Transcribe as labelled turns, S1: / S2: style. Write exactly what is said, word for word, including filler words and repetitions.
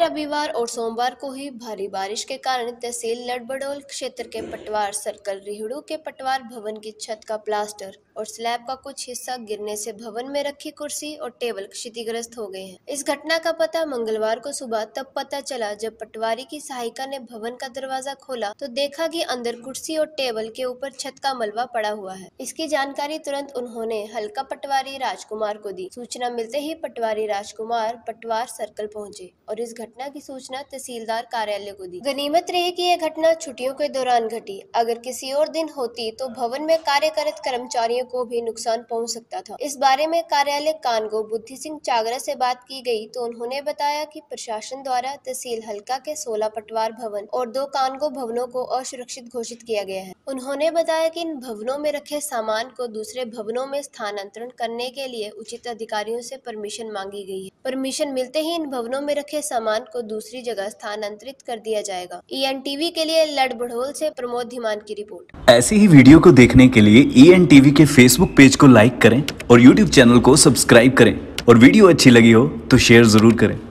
S1: रविवार और सोमवार को हुई भारी बारिश के कारण तहसील लड़भड़ोल क्षेत्र के पटवार सर्कल रिहड़ू के पटवार भवन की छत का प्लास्टर और स्लैब का कुछ हिस्सा गिरने से भवन में रखी कुर्सी और टेबल क्षतिग्रस्त हो गए हैं। इस घटना का पता मंगलवार को सुबह तब पता चला जब पटवारी की सहायिका ने भवन का दरवाजा खोला तो देखा कि अंदर कुर्सी और टेबल के ऊपर छत का मलबा पड़ा हुआ है। इसकी जानकारी तुरंत उन्होंने हल्का पटवारी राजकुमार को दी। सूचना मिलते ही पटवारी राजकुमार पटवार सर्कल पहुंचे और इस घटना की सूचना तहसीलदार कार्यालय को दी। गनीमत रही कि यह घटना छुट्टियों के दौरान घटी। अगर किसी और दिन होती तो भवन में कार्यरत कर्मचारियों को भी नुकसान पहुंच सकता था। इस बारे में कार्यालय कानगो बुद्धि सिंह चागरा से बात की गई तो उन्होंने बताया कि प्रशासन द्वारा तहसील हल्का के सोलह पटवार भवन और दो कानगो भवनों को असुरक्षित घोषित किया गया है। उन्होंने बताया कि इन भवनों में रखे सामान को दूसरे भवनों में स्थानांतरण करने के लिए उचित अधिकारियों से परमिशन मांगी गई है। परमिशन मिलते ही इन भवनों में रखे सामान को दूसरी जगह स्थानांतरित कर दिया जाएगा। ई एन टीवी के लिए लड़भड़ोल से प्रमोद धीमान की रिपोर्ट।
S2: ऐसी ही वीडियो को देखने के लिए ई एन टीवी के फेसबुक पेज को लाइक करें और यूट्यूब चैनल को सब्सक्राइब करें और वीडियो अच्छी लगी हो तो शेयर जरूर करें।